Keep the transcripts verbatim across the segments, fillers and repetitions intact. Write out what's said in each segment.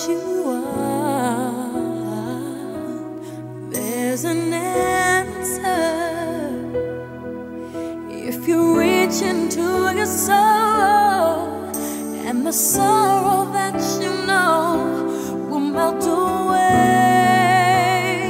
you are, there's an answer. If you reach into your soul, and the sorrow that you know will melt away,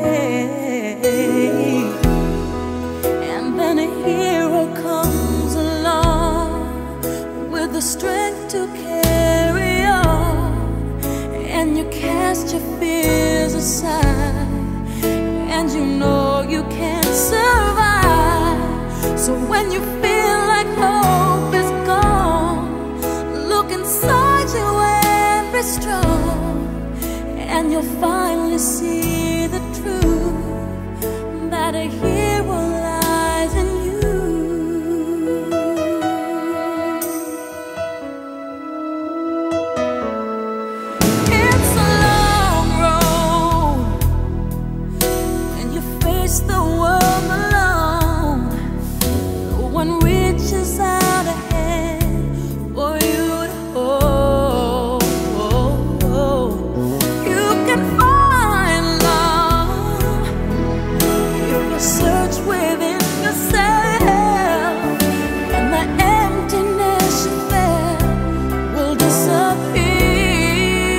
and then a hero comes along with the strength to carry on, and you cast your fears aside, and you know you can survive. So when you feel like hope is gone, look inside you and be strong, and you'll finally see the truth, that a hero lies in you. It's a long road when you face the world alone. No one reaches out a hand for you to hold. You can find love if you search within yourself, and the emptiness you felt will disappear.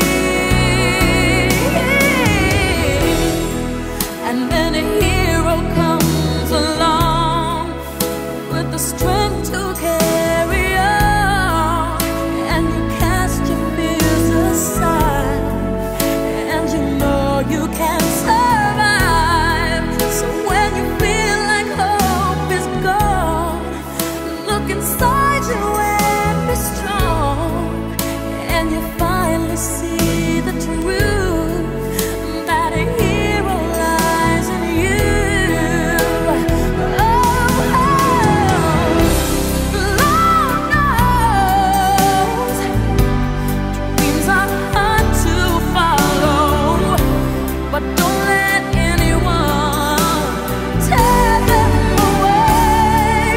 And then a hero comes along with the strength to carry on, and you cast your fears aside, and you know you can survive. So when you feel like hope is gone, look inside you and be strong, and you finally see the truth, that a hero lies in you. Oh, Lord knows dreams are hard to follow, but don't let anyone tear them away.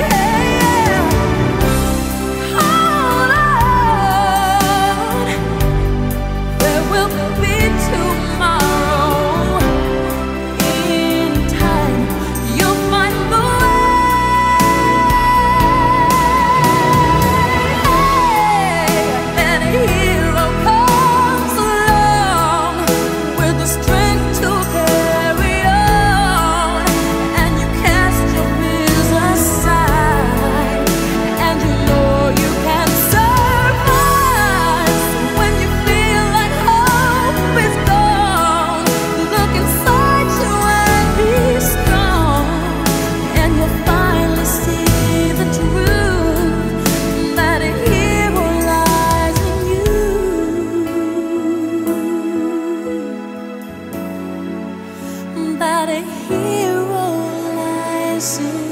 Hold on, there will be tomorrow. In time, you'll find the way. Then a hero comes along with the strength to carry on, and you cast your fears aside, and you know you can survive. So when you feel like hope is gone, look inside you and be strong, and you'll finally see the truth, that a hero lies in you, that a hero lies in you.